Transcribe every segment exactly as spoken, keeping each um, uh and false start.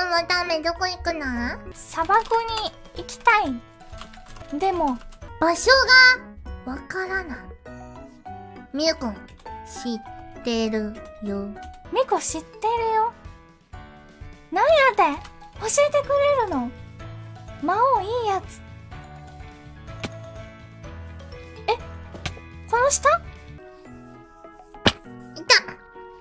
のためどこ行くの？ 砂漠に行きたい。でも場所がわからない。みゆくん知ってるよ。 ミコ知ってるよ。なんやて教えてくれるの？魔王いいやつ。え、この下？ いた。よ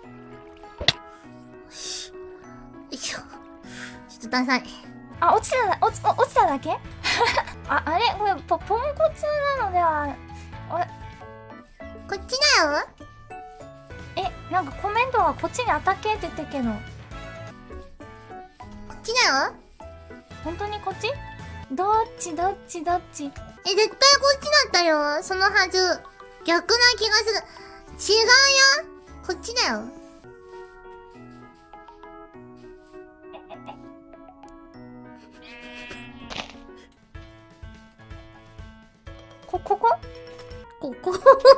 し。よいしょ。ちょっとダサい。 あ、落ちただ、落ち、落ちただけあ、あれこれ、ポ、ポンコツなのでは、あれこっちだよ。 え、なんかコメントがこっちにアタッケーって言ってるけど。 こっちだよ。 本当にこっち？どっちどっちどっち？ え、絶対こっちだったよ。そのはず。逆な気がする。違うよ。こっちだよ。 こ、ここ？ ここ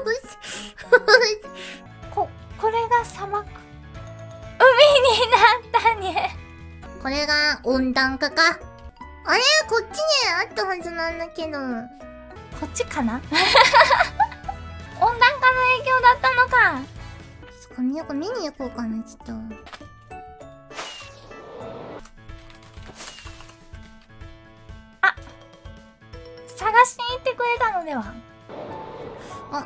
こ、これが砂漠。海になったね。 これが温暖化か。あれこっちにあったはずなんだけど。 こっちかな温暖化の影響だったのか。 そこよく見に行こうかな、ちょっと。 あ、探しに行ってくれたのでは。 あ、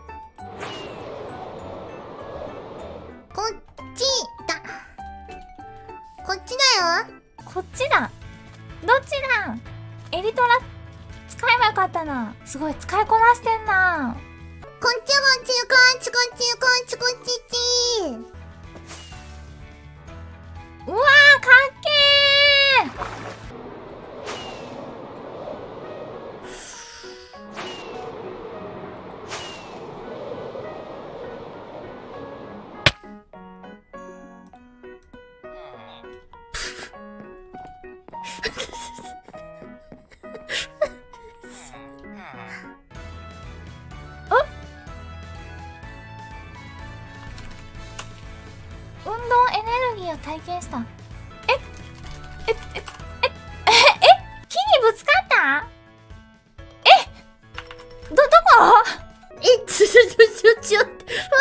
こっちだ。こっちだよ。 こっちだ。どっちだ。エリトラ使えばよかったな。すごい使いこなしてんな。 こっちこっちこっちこっちこっちこっちち。 うわーかっけー。運動エネルギーを体験した。ええええええ木にぶつかった？えど、どこ？ え、ちょちょちょちょちょ。やっちまった。やっ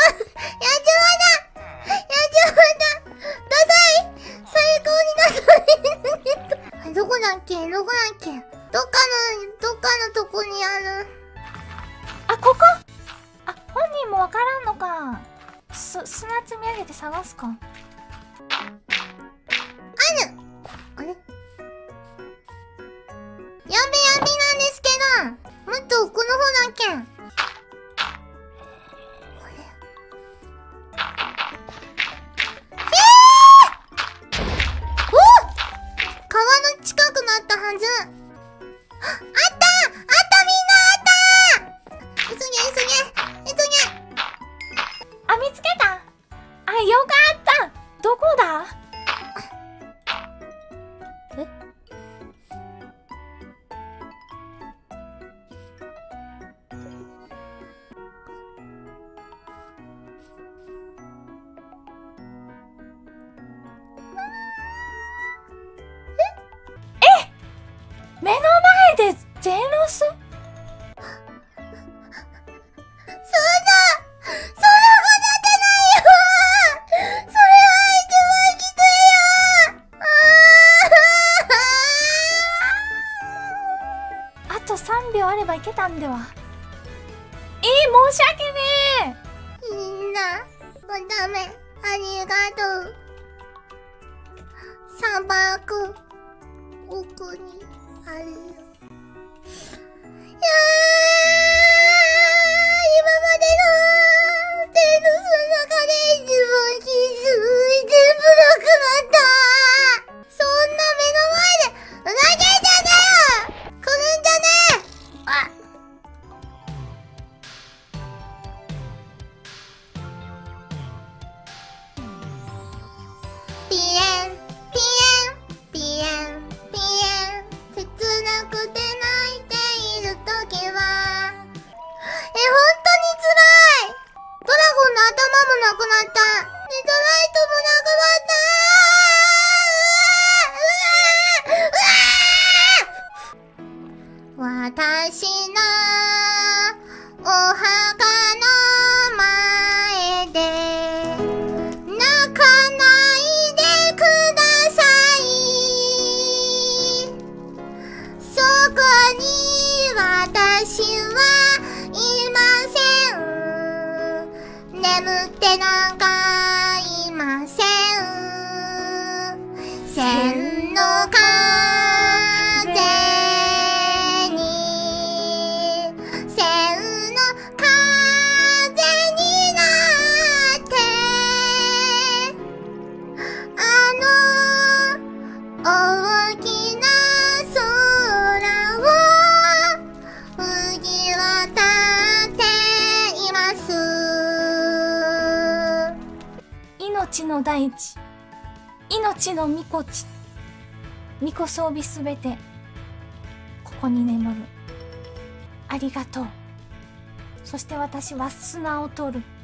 ちまった。ダサい。最高にダサい。あ、どこだっけどこだっけどっかの、どっかのとこにある。 あ、ここ？あ、本人もわからんのか。す、砂積み上げて探すか。 ある。あれやべやべなんですけど、もっと奥の方だっけ。これ。えー、お！川の近くなったはず。あった！あったみんなあった！急げ急げ急げ。 あ、見つけた。あ、よかった。どこだ？え？え？目の前でゼロス？あとさんびょうあればいけたんでは。えー、申し訳ねみんな、おため、ありがとう。砂漠、奥にあるよ。いやー、今までのテールスの中で一番気づい全部なくなった。そんな目の前で、ふざけんじゃねえよ。来るんじゃねえ。あ。ピエンピエンピエンピエン切なく千の風に千の風になってあの大きな空を吹き渡っています。 命の大地、命の巫女地、巫女装備すべてここに眠る。ありがとう。そして私は砂を取る。